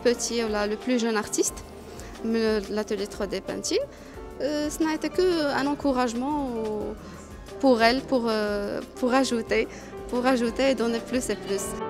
petit ou le plus jeune artiste, l'atelier 3D Painting. Ce n'a été qu'un encouragement pour elle, pour ajouter et donner plus et plus.